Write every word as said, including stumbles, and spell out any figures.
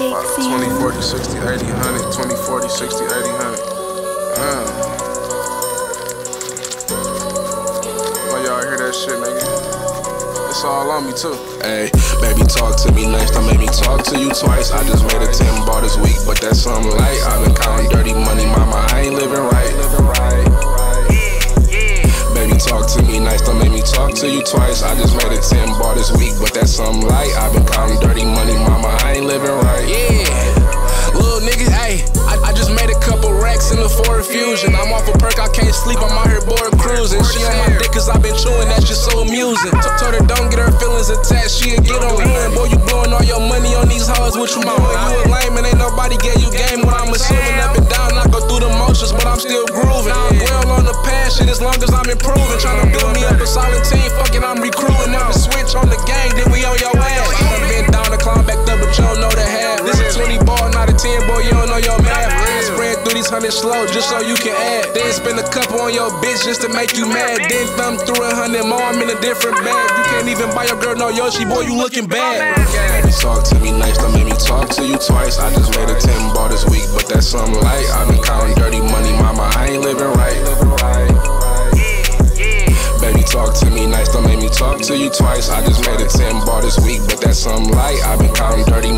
twenty, forty, sixty, eighty, one hundred, twenty, forty, sixty, eighty, one hundred. Uh. Well, y'all hear that shit, nigga? It's all on me, too. Hey, baby, talk to me nice. Don't make me talk to you twice. I just made a ten bar this week, but that's something light. I've been counting dirty money, mama. I ain't living right. Living right. Baby, talk to me nice. Don't make me talk to you twice. I just made a ten bar this week, but that's something light. I've been counting dirty money, mama. I ain't living right. Yeah, little nigga, ayy. I, I just made a couple racks in the Ford Fusion. I'm off a perk, I can't sleep. I'm out here bored cruising. She on my dick cause I been chewing. That shit so amusing. Told her don't get her feelings attached. She'll get on one. Boy, you blowing all your money on these hoes. What you doing? You a lame and ain't nobody gave you game. What I'm assuming up and down, I go through the motions, but I'm still grooving. I'm well on the path, shit, as long as I'm improving. Tryna build me up a solid team, fucking I'm recruiting. Now switch on the gang, then we on your ass. I done been down to climb back up, but you don't know the half. This a twenty ball, not a ten, boy, you don't know your math. I spread through these hundred slow, just so you can add. Then spend a couple on your bitch just to make you mad. Then thumb through a hundred more, I'm in a different bag. You can't even buy your girl no Yoshi, boy, you looking bad. Baby, talk to me nice. Don't make me talk to you twice. I just made a ten bar this week, but that's something light. I've been counting dirty money, mama. I ain't living right. Living right. Baby, talk to me nice. Don't make me talk to you twice. I just made a ten bar this week, but that's something light. I've been counting dirty